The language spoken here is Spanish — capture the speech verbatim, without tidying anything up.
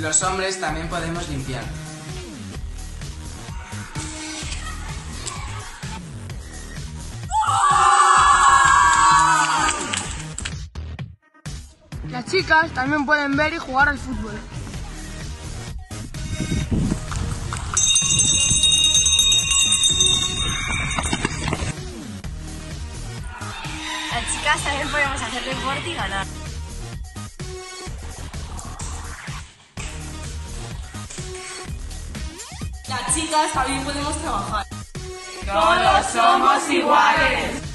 Los hombres también podemos limpiar. Las chicas también pueden ver y jugar al fútbol. Las chicas también podemos hacer deporte y ganar. Las chicas también podemos trabajar. Todos somos iguales.